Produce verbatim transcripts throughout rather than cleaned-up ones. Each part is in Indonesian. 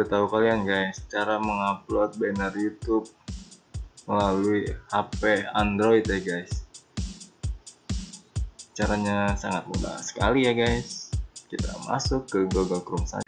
tahu kalian guys, cara mengupload banner YouTube melalui H P Android ya guys. Caranya sangat mudah sekali ya guys. Kita masuk ke Google Chrome saja.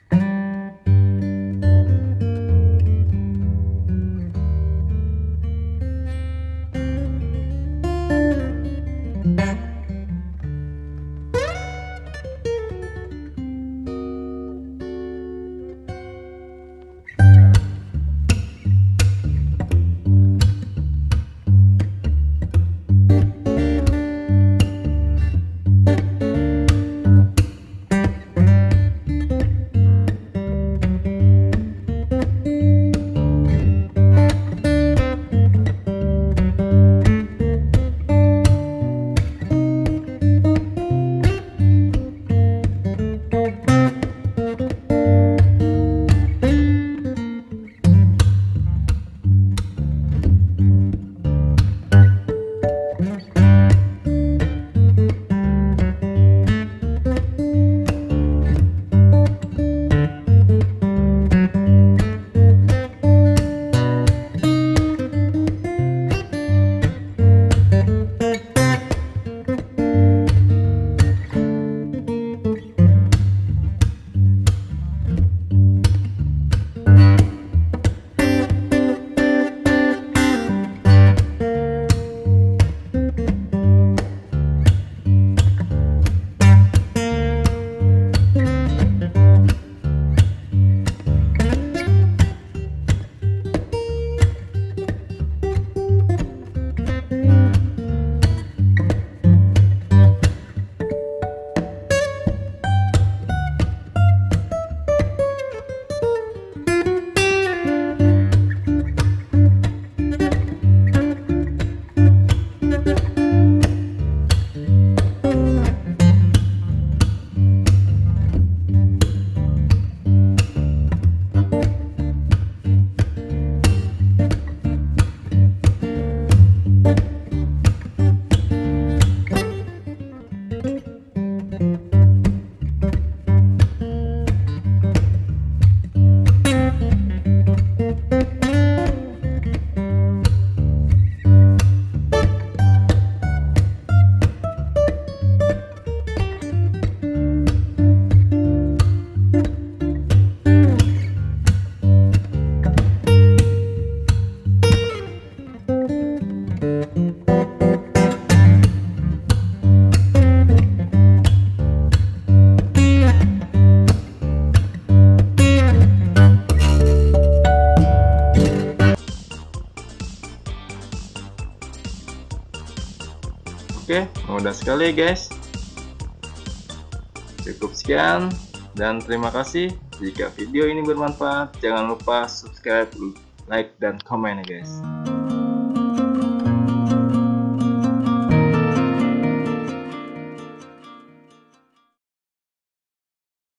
Oke, mudah sekali guys. Cukup sekian dan terima kasih. Jika video ini bermanfaat, jangan lupa subscribe, like, dan komen ya guys.